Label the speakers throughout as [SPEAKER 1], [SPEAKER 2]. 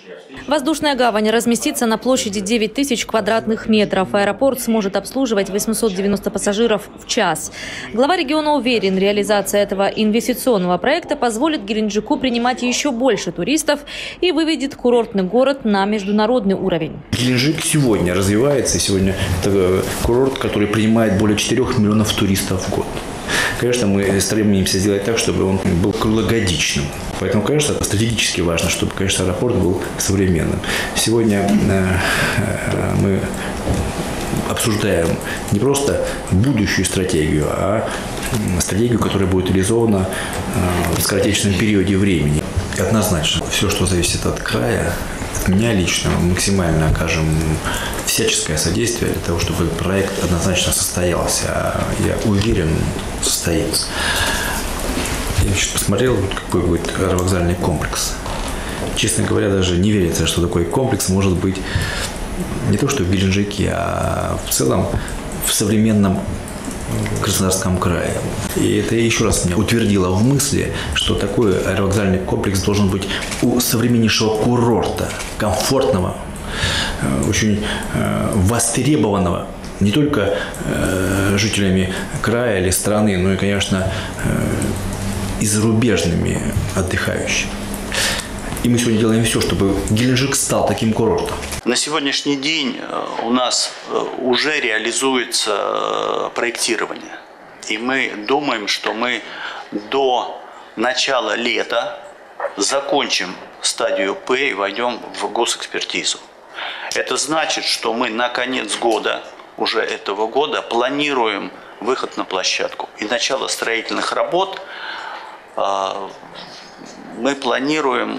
[SPEAKER 1] Воздушная гавань разместится на площади 9000 квадратных метров. Аэропорт сможет обслуживать 890 пассажиров в час. Глава региона уверен, реализация этого инвестиционного проекта позволит Геленджику принимать еще больше туристов и выведет курортный город на международный уровень.
[SPEAKER 2] Геленджик сегодня развивается. Сегодня это курорт, который принимает более 4 миллионов туристов в год. Конечно, мы стремимся сделать так, чтобы он был круглогодичным. Поэтому, конечно, стратегически важно, чтобы, конечно, аэропорт был современным. Сегодня мы обсуждаем не просто будущую стратегию, а стратегию, которая будет реализована в скоротечном периоде времени. Однозначно, все, что зависит от края, от меня лично, максимально окажем всяческое содействие для того, чтобы проект однозначно состоялся. Я уверен, состоится. Я сейчас посмотрел, какой будет аэровокзальный комплекс. Честно говоря, даже не верится, что такой комплекс может быть не то что в Геленджике, а в целом в современном Краснодарском крае. И это еще раз меня утвердило в мысли, что такой аэровокзальный комплекс должен быть у современнейшего курорта, комфортного, очень востребованного не только жителями края или страны, но и, конечно, и зарубежными отдыхающими. И мы сегодня делаем все, чтобы Геленджик стал таким курортом.
[SPEAKER 3] На сегодняшний день у нас уже реализуется проектирование. И мы думаем, что мы до начала лета закончим стадию П и войдем в госэкспертизу. Это значит, что мы на конец года, уже этого года, планируем выход на площадку. И начало строительных работ мы планируем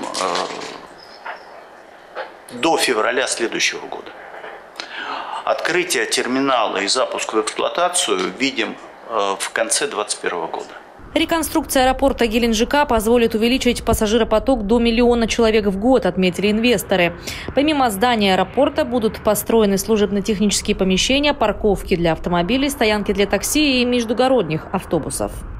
[SPEAKER 3] до февраля следующего года. Открытие терминала и запуск в эксплуатацию видим в конце 2021 года.
[SPEAKER 1] Реконструкция аэропорта Геленджика позволит увеличить пассажиропоток до 1 миллиона человек в год, отметили инвесторы. Помимо здания аэропорта будут построены служебно-технические помещения, парковки для автомобилей, стоянки для такси и междугородних автобусов.